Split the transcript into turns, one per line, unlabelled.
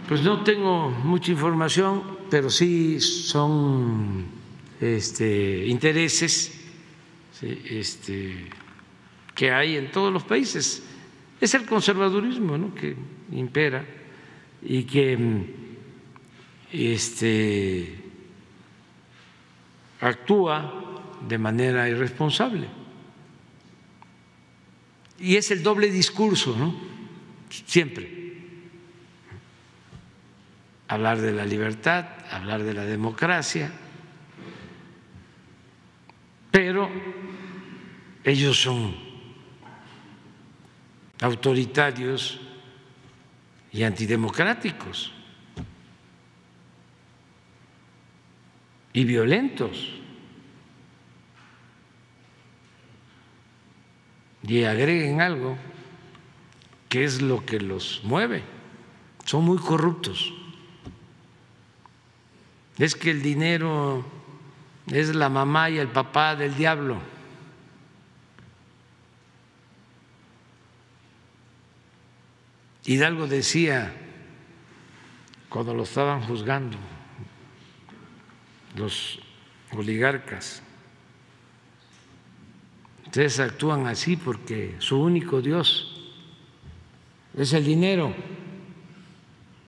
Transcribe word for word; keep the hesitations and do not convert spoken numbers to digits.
Pues no tengo mucha información, pero sí son este, intereses sí, este, que hay en todos los países. Es el conservadurismo, ¿no?, que impera y que este, actúa de manera irresponsable. Y es el doble discurso, ¿no? Siempre. Hablar de la libertad, hablar de la democracia, pero ellos son autoritarios y antidemocráticos y violentos. Y agreguen algo, que es lo que los mueve, son muy corruptos. Es que el dinero es la mamá y el papá del diablo. Hidalgo decía cuando lo estaban juzgando los oligarcas: ustedes actúan así porque su único Dios es el dinero.